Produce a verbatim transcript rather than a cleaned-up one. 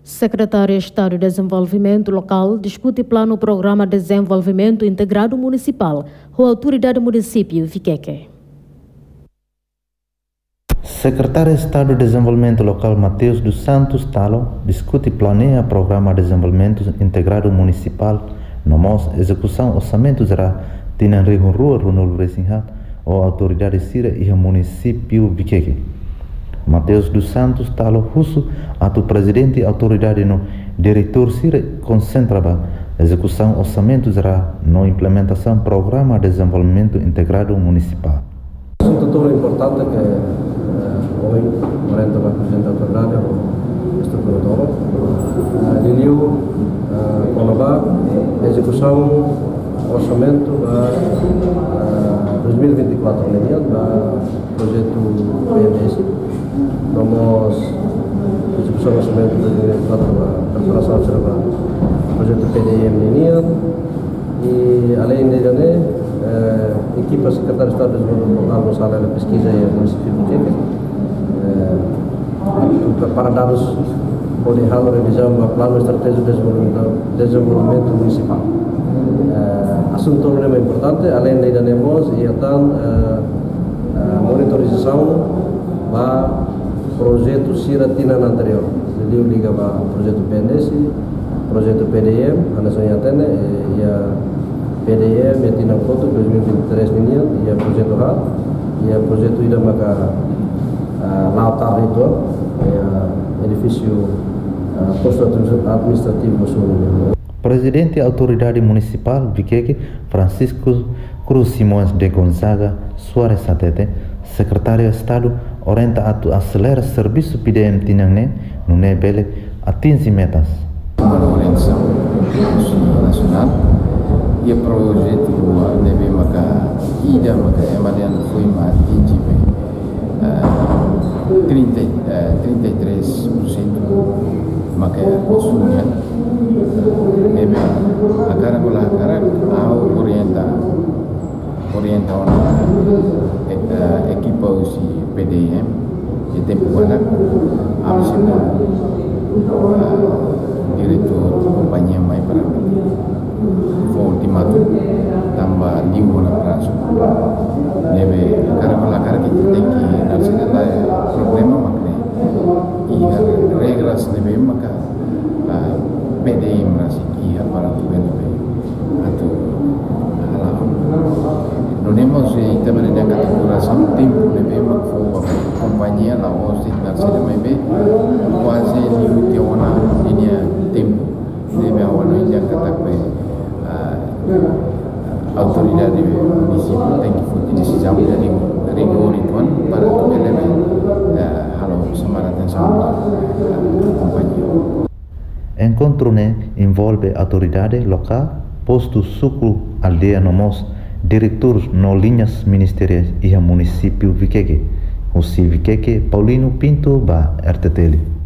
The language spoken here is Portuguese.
Secretário de Estado de Desenvolvimento Local discute plano Programa de Desenvolvimento Integrado Municipal com a autoridade do município Viqueque. Secretário de Estado de Desenvolvimento Local Mateus dos Santos Talo discute e planeia Programa de Desenvolvimento Integrado Municipal no mos execução orçamento será tinan rihun rua runul resinhat ou autoridade sira e município Viqueque. Mateus dos Santos Talo Russo, atu presidente autoridade no diretor sira concentrava execução orçamento será no implementação Programa de Desenvolvimento Integrado Municipal. Assunto tão importante que uh, hoje o Renta vai apresentar a autoridade o estruturador. Liliu Colabá, execução orçamento uh, dois mil e vinte e quatro linha do projeto P N S. Vamos execução orçamento dois mil e vinte e quatro a preparação do projeto P D M linha e além de Uh, equipa Secretária de Estado de Desenvolvimento Local no sala da pesquisa e o município de Viqueque uh, para darmos ou deixar a revisão do plano estratégico de desenvolvimento, desenvolvimento municipal. Uh, assunto muito importante, além de darmos e então uh, uh, monitorização do projeto Siratina anterior. Ele liga ao projeto P N S, projeto P D M, a nação atende e a P D M e Tina Foto dois mil e vinte e três linha e o projeto R A D e o projeto Ida Maca Lautar Reitor e o edifício posto administrativo no sul. Presidente da Autoridade Municipal Viqueque, Francisco Cruz Simões de Gonzaga Soares Satete, Secretário de Estado, orienta a acelerar serviço P D M Tinangne no Nebele atinge metas. Uma orientação nacional e o projeto deve marcar ida marcar emadian foi mais de trinta e três por cento marcar consumian deve a cara com a cara ao orientar orientar a equipa os P D M e tempo quando a diretor companhia mais para foi ultimatum tambah lima na prazo deve cara com a cara que tem que dar se lá problema makne e regras deve marcar P D M nasi que para tu bem atu não temos e também da categorização tempo deve marcar companhia lá os de dar se também bem quase limite uma linha tempo deve haver uma linha que a autoridade do município tem que fazer decisão de rigor itu para que ele halo chamar atenção da companhia. Encontro envolve autoridade local, posto sucro aldeia nomos, diretores no linhas ministeriais e município Viqueque. O Viqueque Paulino Pinto ba R T T L.